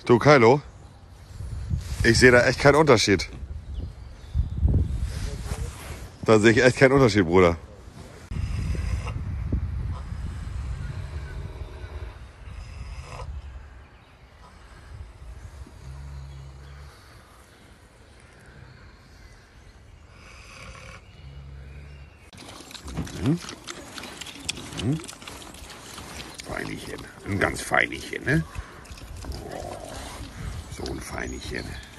Du, Kylo, ich sehe da echt keinen Unterschied. Da sehe ich echt keinen Unterschied, Bruder. Feinchen, ein ganz Feinchen, ne? Oh, so ein Feinchen.